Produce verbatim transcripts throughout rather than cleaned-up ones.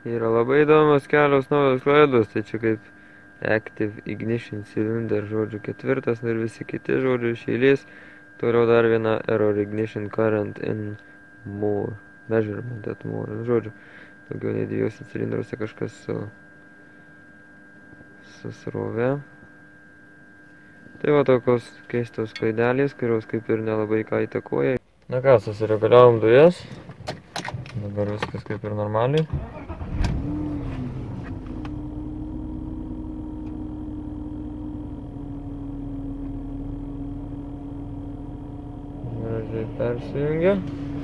Yra labai įdomios kelios naujos klaidos, tai čia kaip Active Ignition Cylinder, žodžiu, ketvirtas ir visi kiti žodžiu iš eilės. Toliau dar viena Error Ignition Current in More, Measurement at More, žodžiu, daugiau nei dviejose cilindruose kažkas su, su srove. Tai va tokios keistos klaidelės, kurios kaip ir nelabai ką įtakoja. Na ką, susireguliavom dujas. Dabar viskas kaip ir normaliai. Gražiai persijungia.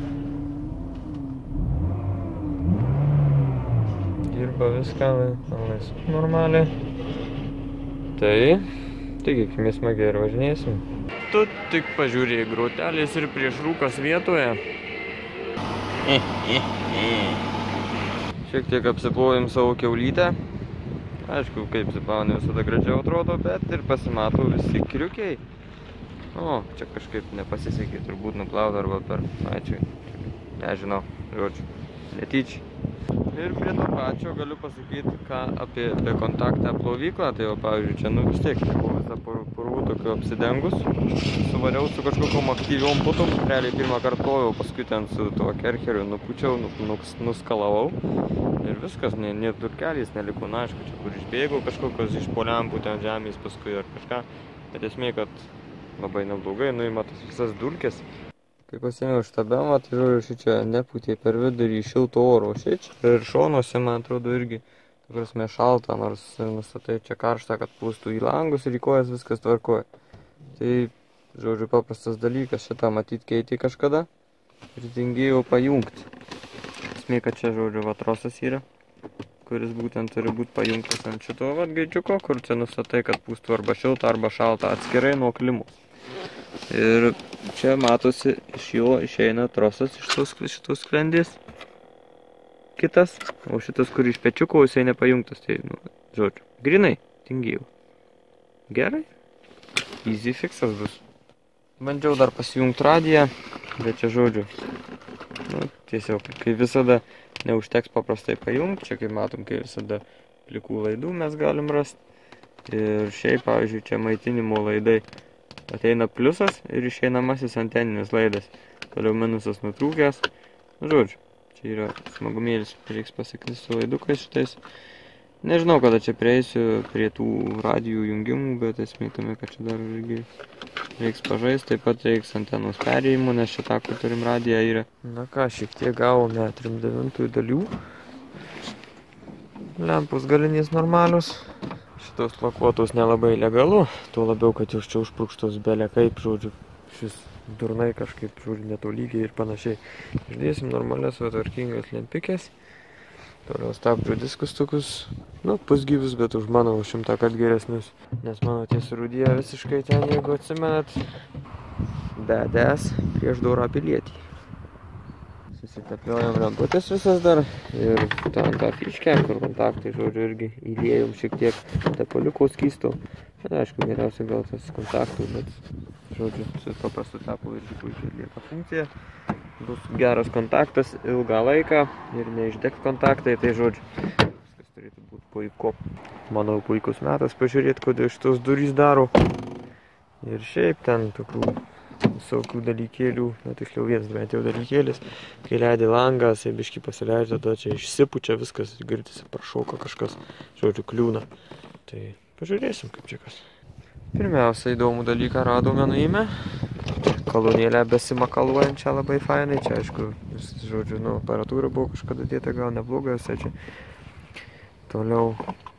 Dirba viską laisvai normaliai. Tai, tikėkime smagiai ir važinėsim. Tu tik pažiūrėjai, grotelės ir prieš rūkas vietoje. Šiek tiek apsiplovėm savo kiaulytę. Aišku, kaip apsiplauni visada gražiau atrodo, bet ir pasimato visi kriukiai. O, čia kažkaip nepasisekė, turbūt nuplaut arba per ačiū. Nežinau, žodžiu, netyčia. Ir prie to pačio galiu pasakyti, ką apie bekontaktę plovyklą. Tai jau, pavyzdžiui, čia nu vis tiek buvo visą purvų tokiu apsidengus. Suvariau su kažkokiom aktyviom putom. Realiai pirmą kartą ploviau, paskui ten su tuo kercheriu nupučiau, nuskalavau. Ir viskas, net durkelės neliko. Na, aišku, čia kur išbėgau kažkokios iš po lempų ten žemės paskui ar kažką. Bet esmė, kad labai neblogai nuima tas visas dulkės. Kai pasiėmiau šitą bemą, tai žodžiu, šičia nepūtė per vidurį šilto oro. Šičia ir šonuose, man atrodo, irgi prasme šalta, nors nustatai čia karštą, kad pūstų į langus ir į kojas viskas tvarkoja. Tai, žodžiu, paprastas dalykas, šitą matyt keitė kažkada ir tingėjau pajungti. Esmė, kad čia, žodžiu, va trosas yra, kuris būtent turi būti pajungtas ant šito vat gaičiuko, kur čia nustatai, kad pūstų arba šilta, arba šalta atskirai nuo klimos. Ir čia matosi, iš jo išeina trosas iš tos, šitos sklendės. Kitas, o šitas, kur iš pečiuko, jisai nepajungtas. Tai, nu, žodžiu, grinai, tingėjau. Gerai, easy fixas bus. Bandžiau dar pasijungti radiją, bet čia, žodžiu, nu, tiesiog, kaip visada, neužteks paprastai pajungti. Čia, kaip matom, kaip visada plikų laidų mes galim rasti. Ir šiaip, pavyzdžiui, čia maitinimo laidai. Ateina pliusas ir išeinamasis anteninis laidas. Toliau minusas nutrūkęs. Nu, žodžiu, čia yra smagumėlis. Reiks pasiklisti su laidukais šitais. Nežinau, kada čia prieisiu prie tų radijų jungimų, bet esmė tame, kad čia dar irgi reiks pažaisti. Taip pat reiks antenos perėjimų, nes šitą, kur turim radiją, yra. Na ką, šiek tiek gavome trim devintųjų dalių. Lempos galinės normalius. Šitos lakuotos nelabai legalu, tuo labiau, kad jūs čia užpurkštos belė kaip, žodžiu, šis durnai kažkaip, žodžiu, netolygiai ir panašiai. Išdėsim normalias, tvarkingas lempikės. Toliau stabdžių diskus tokius, nu, pusgyvius, bet už mano šimtą kart geresnius. Nes mano tie surūdėja visiškai ten, jeigu atsimenat, bedės prieš dorą pilietį. Susitepliojam ramputės visas dar ir ten tą fiškę, kur kontaktai, žodžiu, irgi įliejom šiek tiek tepaliuko skysto. Bet aišku, geriausia gal tas kontaktų, bet, žodžiu, su paprastu tepu irgi puikiai lieka funkcija. Bus geras kontaktas ilgą laiką ir neišdegs kontaktai, tai žodžiu, viskas turėtų būti puiku. Manau, puikus metas pažiūrėti, kodėl šitos durys daro. Ir šiaip ten tokių visokių dalykėlių, na tiksliau vienas bent jau dalykėlis, kai leidai langą, jisai biškį pasileidžia, tada čia išsipučia viskas, girdisi prašoka kažkas, žodžiu, kliūna. Tai pažiūrėsim, kaip čia kas. Pirmiausia, įdomų dalyką radome nuėjime. Kolonėlę besimakaluojančią labai fainai, čia aišku, žodžiu, nu, aparatūra buvo kažkada dėta, gal nebloga, visai čia. Toliau,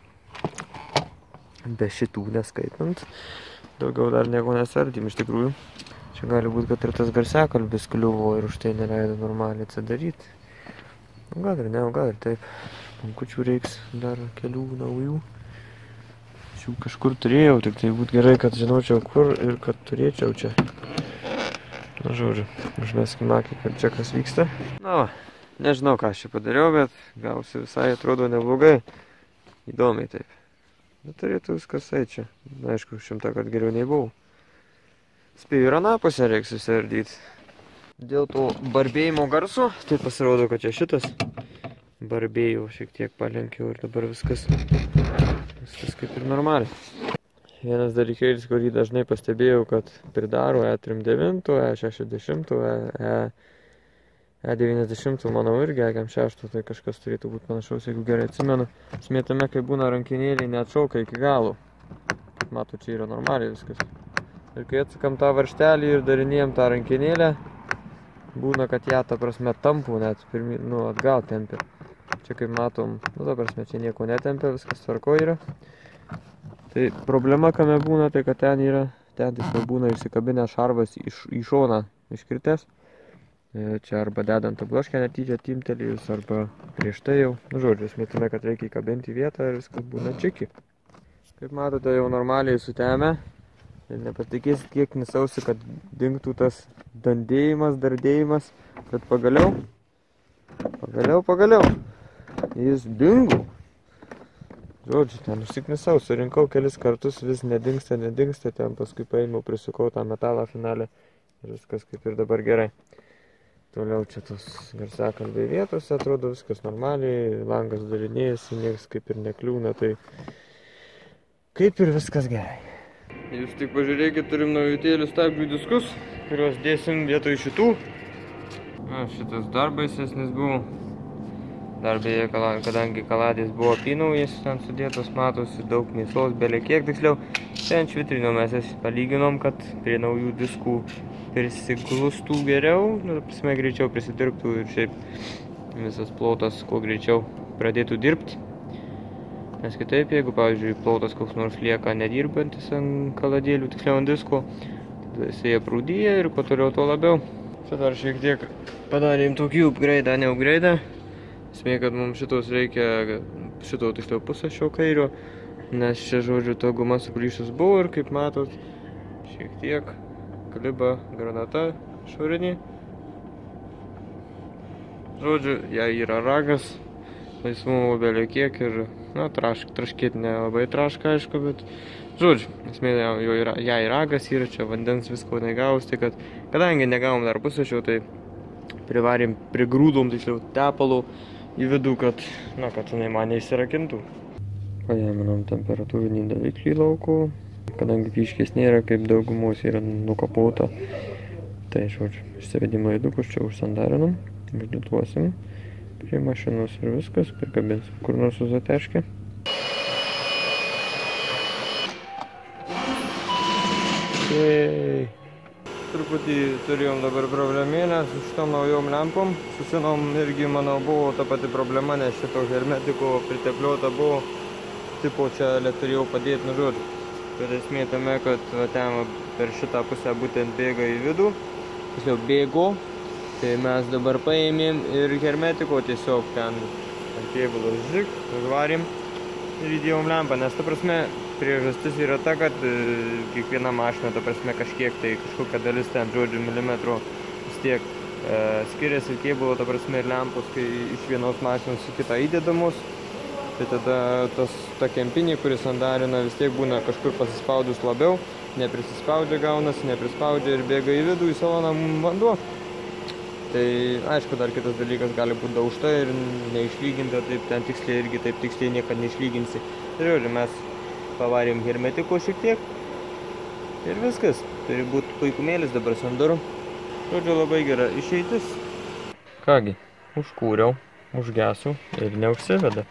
be šitų neskaitant, daugiau dar nieko nesardym iš tikrųjų. Čia gali būti, kad ir tas garsiakalbis kliuvo ir už tai neleido normaliai atsidaryti. Gal ir ne, gal ir taip. Pankučių reiks dar kelių naujų. Šių kažkur turėjau, tik tai būtų gerai, kad žinočiau kur ir kad turėčiau čia. Na, žodžiu, užmeskim akį, kad čia kas vyksta. Na, nežinau, ką aš čia padariau, bet gausi visai atrodo neblogai. Įdomiai taip. Bet turėtų viskas eiti čia. Na, aišku, šimtą kart geriau nei buvau. Spėju ir anapusę reiks susiardyti. Dėl to barbėjimo garso, tai pasirodo, kad čia šitas barbėjau, šiek tiek palenkiau ir dabar viskas, viskas kaip ir normaliai. Vienas dalykėlis, kurį dažnai pastebėjau, kad pridaro E trisdešimt devyni, E šešiasdešimt, E, E devyniasdešimt, manau irgi E šeši, tai kažkas turėtų būti panašaus, jeigu gerai atsimenu. Esmė tame, kai būna rankinėliai neatšaukia iki galo. Matau, čia yra normaliai viskas. Ir kai atsukam tą varžtelį ir darinėjom tą rankinėlę, būna, kad ją, ta prasme, tampų net pirmi, nu, atgal tempia. Čia kaip matom, nu, ta prasme, čia nieko netempia, viskas tvarko yra. Tai problema, kame būna, tai kad ten yra, ten tiesiog būna išsikabinęs šarvas iš, į šoną iškritęs. Čia arba dedant tą bloškę netyčia timtelėjus, arba prieš tai jau. Nu, žodžiu, esmė tame, kad reikia įkabinti vietą ir viskas būna čiki. Kaip matote, jau normaliai sutemę. Ir nepatikėsit, kiek nisausi, kad dingtų tas dandėjimas, dardėjimas. Bet pagaliau, pagaliau, pagaliau, jis dingo. Žodžiu, ten užsiknisau, surinkau kelis kartus, vis nedingsta, nedingsta, ten paskui paėmiau, prisukau tą metalą finalę ir viskas kaip ir dabar gerai. Toliau čia tos garsiakalbiai vietose, atrodo viskas normaliai, langas darinėjasi, niekas kaip ir nekliūna, tai kaip ir viskas gerai. Jūs tik pažiūrėkit, turim naujutėlių stabdžių diskus, kuriuos dėsim vietoj šitų. Na, šitas dar baisesnis buvo. Dar beje, kadangi kaladės buvo apynaujas, ten sudėtos matosi daug mėsos, belė kiek tiksliau. Ten švitrinom mes jas palyginom, kad prie naujų diskų prisiglustų geriau, nu, prasme, greičiau prisidirbtų ir šiaip visas plotas kuo greičiau pradėtų dirbti. Nes kitaip, jeigu, pavyzdžiui, plotas koks nors lieka nedirbantis ant kaladėlių, tiksliau ant disko, tada jisai aprūdyja ir kuo toliau tuo labiau. Čia dar šiek tiek padarėm tokį upgradą, ne upgradą. Esmė, kad mums šitos reikia, šito tiksliau pusę šio kairio, nes čia, žodžiu, to guma suplyšus buvo ir, kaip matot, šiek tiek kliba granata šorinė. Žodžiu, jai yra ragas, laisvumo belė kiek ir, na, trašk, traškėti nelabai traška, aišku, bet, žodžiu, esmė, jo yra, jai ragas yra, čia vandens visko negaus, tai kad, kadangi negavom dar pusę šio, tai privarėm, prigrūdom, tiksliau, tepalų į vidų, kad, na, kad jinai man neįsirakintų. Pajaminom temperatūrinį daviklį lauko, kadangi kiškės nėra, kaip daugumos yra nukapota. Tai, žodžiu, išsivedimo įdukus čia užsandarinom, išdėtuosim prie mašinos ir viskas, prikabinsim kur nors uzateškę. Jej! Truputį turėjom dabar problemėlę su šitom naujom lempom. Su senom irgi, manau, buvo ta pati problema, nes šito hermetiko pritepliuota buvo. Tipo čia turėjau padėti, nu žodžiu. Bet esmė tame, kad ten per šitą pusę būtent bėga į vidų. Tiesiog bėgo. Tai mes dabar paėmėm ir hermetiko tiesiog ten ant kėbulo žik, užvarėm ir įdėjom lempą. Nes ta prasme, priežastis yra ta, kad e, kiekviena mašina, ta prasme, kažkiek tai kažkokia dalis ten, žodžiu, milimetrų vis tiek e, skiriasi kėbulo, ta prasme, ir lempos, kai iš vienos mašinos į kitą įdedamos. Tai tada tas, ta kempinė, kuris sandarina, vis tiek būna kažkur pasispaudus labiau, neprisispaudžia gaunasi, neprispaudžia ir bėga į vidų, į saloną vanduo. Tai aišku, dar kitas dalykas gali būti daužta ir neišlyginta, taip ten tiksliai irgi taip tiksliai niekad neišlyginsi. Tai žodžiu, mes pavarėm hermetiko šiek tiek ir viskas. Turi būti puikumėlis dabar sandaru. Žodžiu, labai gera išeitis. Kągi, užkūriau, užgesiu ir neužsiveda.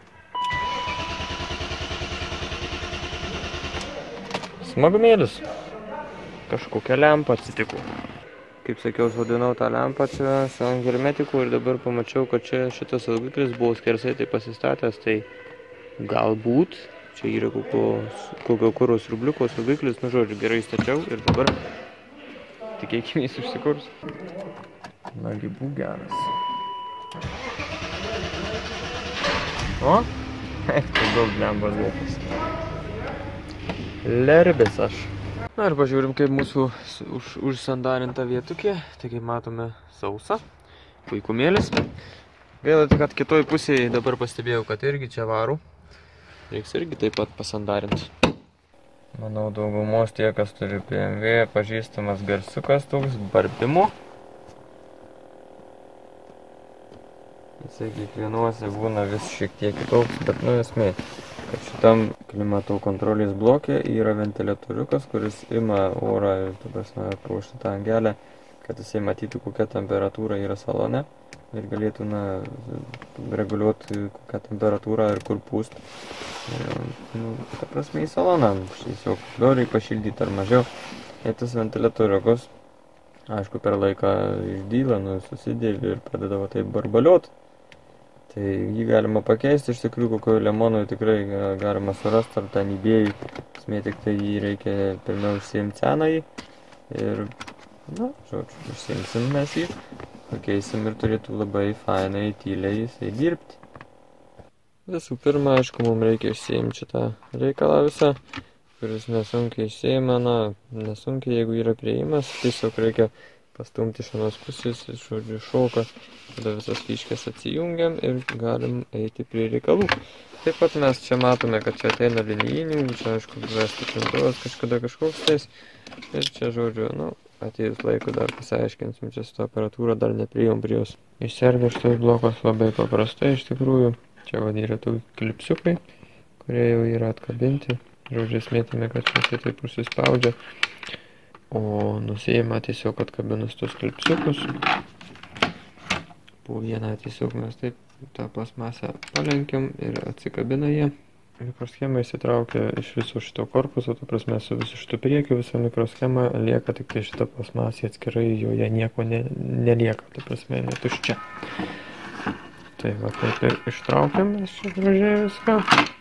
Smagumėlis. Kažkokia lempa atsitiko. Kaip sakiau, vadinau tą lempą čia su ant hermetiku ir dabar pamačiau, kad čia šitas saugiklis buvo skersai tai pasistatęs, tai galbūt čia yra kokio, kokio kuro siurbliuko saugiklis, nu žodžiu, gerai stačiau ir dabar tikėkime jis užsikurs. Nagi, būk geras. O? Tai daug lempos vietos. Lerbės aš. Na ir pažiūrim, kaip mūsų už, užsandarinta vietukė. Tai kaip matome, sausa. Puikumėlis. Gaila, kad kitoj pusėje dabar pastebėjau, kad irgi čia varų. Reiks irgi taip pat pasandarinti. Manau, daugumos tie, kas turi P M W, pažįstamas garsiukas toks, barbimo. Jisai kiekvienuose būna vis šiek tiek kitoks, bet nu esmė, kad šitam klimato kontrolės blokė yra ventiliatoriukas, kuris ima orą ir, ta prasme, pro šitą angelę, kad jisai matytų, kokia temperatūra yra salone ir galėtų, na, reguliuoti kokią temperatūrą ir kur pūst. Nu, ta prasme, į saloną, tiesiog nori pašildyti ar mažiau. Ir tas ventiliatoriukas, aišku, per laiką išdyla, nu, susidėvi ir pradeda va taip barbaliuot. Tai jį galima pakeisti, iš tikrųjų, kokio lemonui tikrai galima surasti, ar ten įbėjai. Esmė tik tai jį reikia pirmiau išsiimti senąjį. Ir, na, žodžiu, išsiimsim mes jį, pakeisim ir turėtų labai fainai, tyliai jisai dirbti. Visų pirma, aišku, mums reikia išsiimti šitą reikalą visą, kuris nesunkiai išsiima, na, nesunkiai, jeigu yra prieimas, tiesiog reikia pastumti iš vienos pusės, žodžiu, šoka, tada visas fyškės atsijungiam ir galim eiti prie reikalų. Taip pat mes čia matome, kad čia ateina linijinių, čia aišku, stiprintuvas kažkada kažkoks tais. Ir čia, žodžiu, nu, atėjus laiku dar pasiaiškinsim, čia su aparatūra dar nepriėjom prie jos. Išserga šitas blokas labai paprastai, iš tikrųjų. Čia vad yra tų klipsiukai, kurie jau yra atkabinti. Žodžiu, esmėtame, kad čia taip užsispaudžia. O nusėjimą tiesiog atkabinus tos klipsiukus. Po vieną tiesiog mes taip tą plasmasę palenkiam ir atsikabina jie. Mikroschema įsitraukia iš viso šito korpuso, ta prasme su visu šitu priekiu, visa mikroschema lieka tik tai šita plasmasė atskirai, joje nieko ne, nelieka, ta prasme netuščia. Tai va taip ir ištraukiam mes čia gražiai viską.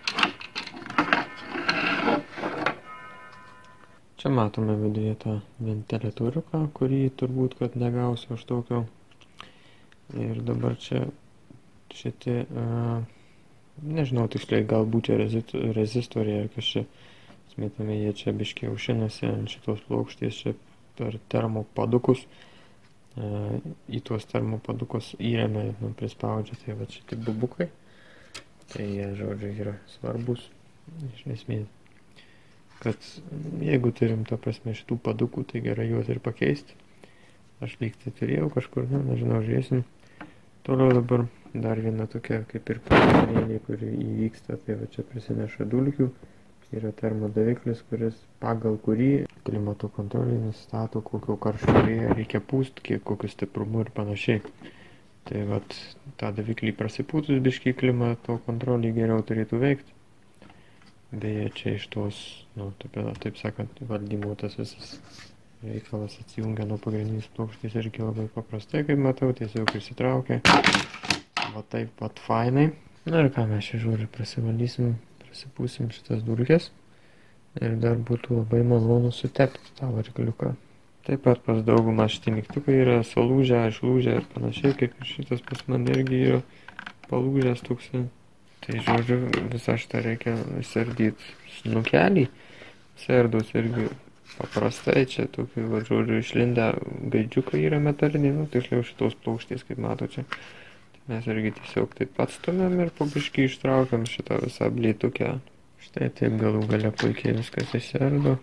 Čia matome viduje tą ventiliatoriuką, kurį turbūt, kad negausiu aš tokio. Ir dabar čia šitie, uh, nežinau tiksliai, galbūt čia rezistoriai ar kas čia, smetame, jie čia biškiai aušinasi ant šitos plokštės čia per termopadukus. Uh, į tuos termopadukus įremia, nu, prispaudžia, tai va šitie bubukai. Tai jie, žodžiu, yra svarbus, iš esmės. Kad jeigu turim, ta prasme, šitų padukų, tai gerai juos ir pakeisti. Aš lyg tai turėjau kažkur, nu, nežinau, žiūrėsim. Toliau dabar dar viena tokia kaip ir pagrindinė, kuri įvyksta, tai va čia prisineša dulkių. Yra termodaviklis, kuris pagal kurį klimato kontrolė nustato, kokio karščio vėjo reikia pūst, kiek kokiu stiprumu ir panašiai. Tai va tą daviklį prasipūtus biškį klimato kontrolė geriau turėtų veikti. Beje, čia iš tos, nu, taip, taip sakant, valdymo tas visas reikalas atsijungia nuo pagrindinės plokštės irgi labai paprastai, kaip matau, tiesiog išsitraukia. Va taip pat fainai. Na ir ką mes čia, žodžiu, prasivalysim, prasipūsim šitas dulkes. Ir dar būtų labai malonu sutepti tą varikliuką. Taip pat pas daugumą šitie mygtukai yra sulūžę, išlūžę ir panašiai, kaip ir šitas pas man irgi yra palūžęs toksai. Tai, žodžiu, visą šitą reikia sardyti snukelį. Sardus irgi paprastai, čia tokių, va, žodžiu, išlindę gaidžiukai yra metaliniai, nu, tiksliau šitos plokštės, kaip mato čia. Tai mes irgi tiesiog taip atstumėm ir po biškį ištraukiam šitą visą blėtukę. Štai taip galų gale puikiai viskas išsardo.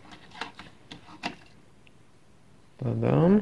Tadam.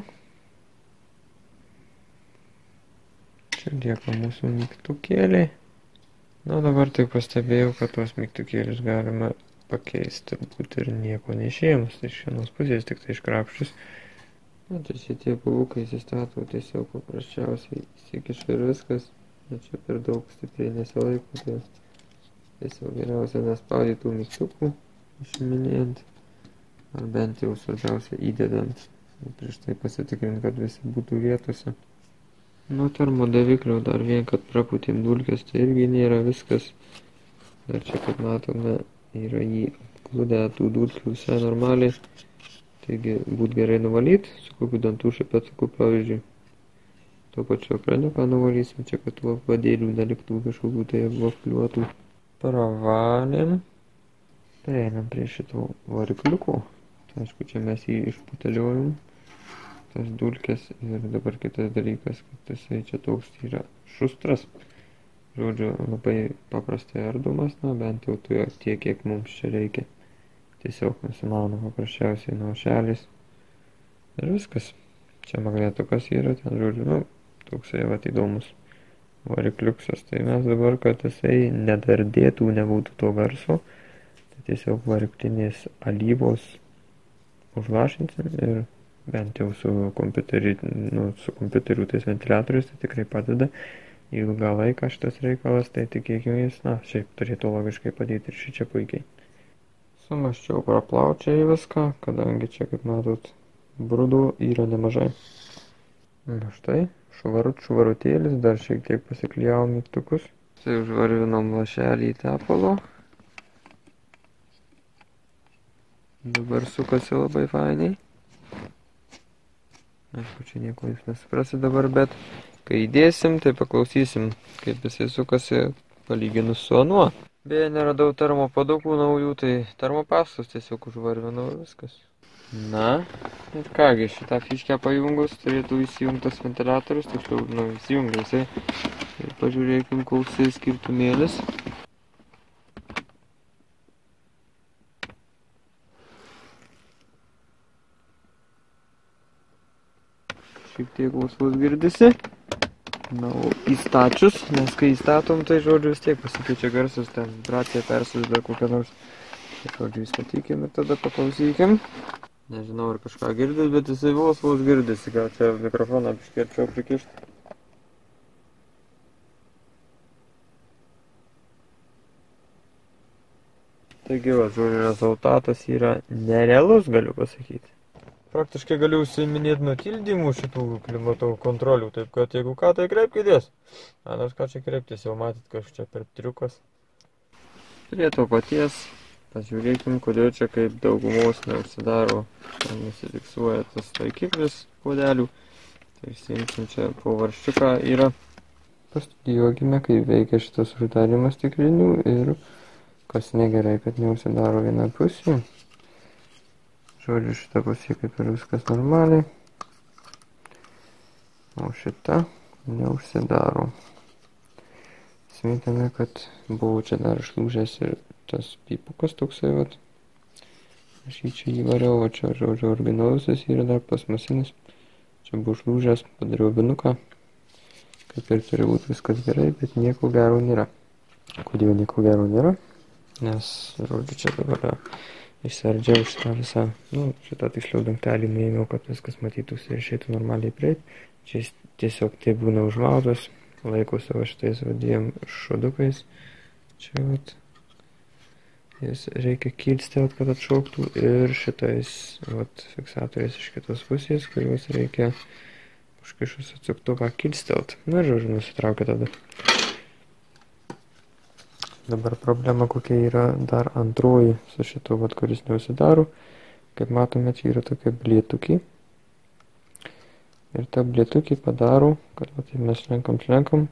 Čia lieka mūsų mygtukėliai. Na, dabar tik pastebėjau, kad tuos mygtukėlius galima pakeisti, turbūt ir nieko neišėmus, tai iš vienos pusės tik tai iškrapščius. Na, tai šitie pavukai įsistato tiesiog paprasčiausiai įsikiša ir viskas, bet čia per daug stipriai nesilaiko, tai tiesiog geriausia nespaudyti tų mygtukų, išiminėjant, ar bent jau svarbiausia įdedant, prieš tai pasitikrinti, kad visi būtų vietose. Nuo termodaviklio dar vien, kad prapūtėm dulkės, tai irgi nėra viskas. Dar čia, kaip matome, yra jį apkludę tų dulkių visai normaliai. Taigi, būt gerai nuvalyti, su kokiu dantų šepetuku, pavyzdžiui. Tuo pačiu ekraniuką nuvalysim, čia, kad tų vadėlių neliktų kažkokių tai apvapliuotų. Pravalėm. Prieinam prie šito varikliuko. Tai, aišku, čia mes jį išputeliojom. Tas dulkės ir dabar kitas dalykas, kad jisai čia toks yra šustras. Žodžiu, labai paprastai ardomas, na, bent jau tu tiek, kiek mums čia reikia. Tiesiog nusimauna paprasčiausiai nuo šelis. Ir viskas. Čia magnetukas yra, ten, žodžiu, nu, toksai vat įdomus varikliuksas. Tai mes dabar, kad jisai nedardėtų, nebūtų to garso, tai tiesiog variklinės alyvos užlašinsim ir bent jau su kompiuteriu, nu, su kompiuteriu tais ventiliatorius tai tikrai padeda. Ilgą laiką šitas reikalas, tai tikėkime jis, na, šiaip turėtų logiškai padėti ir šičia puikiai. Sumaščiau praplaučiai viską, kadangi čia, kaip matot, brudų yra nemažai. Na štai, švarut, švarutėlis, dar šiek tiek pasiklijavom mygtukus. Tai užvarvinom lašelį į tepalo. Dabar sukasi labai fainiai. Aišku, čia nieko jūs nesuprasi dabar, bet kai įdėsim, tai paklausysim, kaip jisai sukasi palyginus su anuo. Beje, neradau termopadukų naujų, tai termopastus tiesiog užvarvinau ir viskas. Na, ir kągi, šitą fiškę pajungus turėtų įsijungtas ventiliatorius, tiksliau, nu, įsijungia jisai. Ir pažiūrėkim, koks skirtumėlis. Šiek tiek vos vos girdisi. Na, o įstačius, nes kai įstatom, tai žodžiu vis tiek pasikeičia garsas, ten vibracija persiūsda kokią nors. Tai žodžiu įstatykim ir tada paklausykim. Nežinau, ar kažką girdis, bet jisai vos vos girdisi, gal čia mikrofoną biškėčiau prikišti. Taigi, va, žodžiu, rezultatas yra nerealus, galiu pasakyti. Praktiškai galiu užsiiminėti nutildymų šitų klimato kontrolių, taip kad jeigu ką, tai kreipkitės. A, nors ką čia kreiptis, jau matyt, kas čia per triukas. Prie to paties, pažiūrėkim, kodėl čia kaip daugumos neužsidaro, ten nesifiksuoja tas taikiklis puodelių. Tai išsiimsim čia po varščiuką yra. Pastudijuokime, kaip veikia šitas uždarimas stiklinių ir kas negerai, kad neužsidaro viena pusė. Žodžiu, šitą pusė kaip ir viskas normaliai, o šitą neužsidaro. Smitame, kad buvo čia dar išlūžęs ir tas pipukas toksai, vat. Aš jį čia įvariau, o čia, žodžiu, originalusis yra dar plasmasinis. Čia buvo išlūžęs, padariau vinuką. Kaip ir turi būti viskas gerai, bet nieko gero nėra. Kodėl nieko gero nėra? Nes, žodžiu, čia dabar išsiardžiau šitą visą, nu, šitą tiksliau dangtelį nuėmiau, kad viskas matytųsi ir išeitų normaliai prieit. Čia tiesiog tai būna užmautas, laikau savo šitais vadėjom šodukais. Čia vat, jas reikia kilstelt, kad atšauktų ir šitais vat fiksatoriais iš kitos pusės, kuriuos reikia užkišus atsuktuką kilstelt. Na ir žodžiu, nusitraukia tada. Dabar problema kokia yra dar antroji su šitu, vat, kuris neužsidaro. Kaip matome, čia yra tokia blėtukė. Ir ta blėtukė padaro, kad vat, mes šlenkam, šlenkam.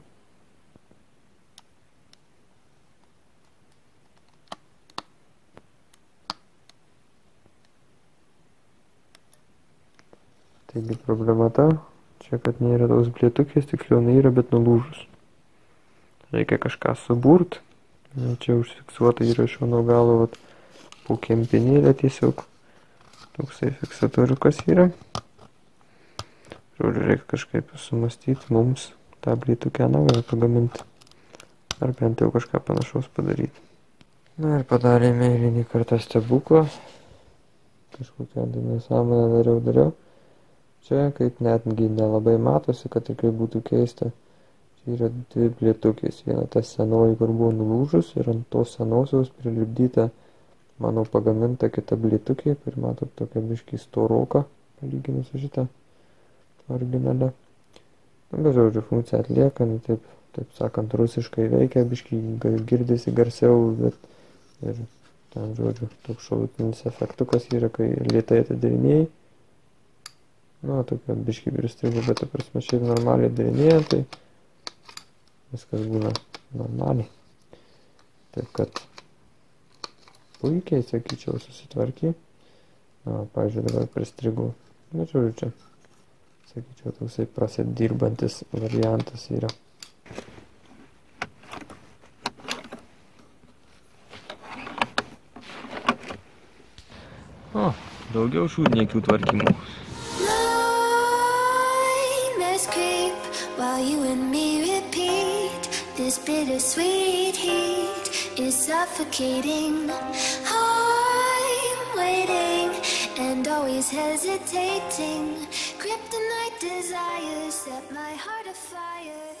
Taigi problema ta, čia kad nėra tos blėtukės, tiksliau nėra, bet nulūžus. Reikia kažką suburt. Čia užfiksuota yra iš mano galo vat, po kempinėlę tiesiog. Toksai fiksatoriukas yra. Žodžiu, reikia kažkaip sumastyti mums tą blėtukę naują pagaminti. Ar bent jau kažką panašaus padaryti. Na ir padarėme eilinį kartą stebuklą. Kažkokią nesąmonę dariau, dariau. Čia kaip netgi nelabai matosi, kad ir kaip būtų keista. Čia yra dvi blėtukės, viena ta senoji, kur buvo nulūžus ir ant tos senosios prilipdyta mano pagaminta kita blėtukė, kur matot tokia biškį storoka, palyginus su šitą originalę. Na, bet žodžiu, funkcija atlieka, nu, taip, taip sakant, rusiškai veikia, biškį girdisi garsiau, bet ir ten, žodžiu, toks šalutinis efektukas yra, kai lėtai atidarinėjai. Na, tokia biškį pristrigo, bet ta prasme šiaip normaliai darinėjant, tai viskas būna normaliai. Taip kad puikiai, sakyčiau, susitvarkė. Na, pavyzdžiui, dabar pristrigo. Bet žiūriu, čia, sakyčiau, toksai prasidirbantis variantas yra. O, daugiau šūdniekių tvarkymų. While you and me repeat bittersweet heat is suffocating. I'm waiting and always hesitating. Kryptonite desires set my heart afire.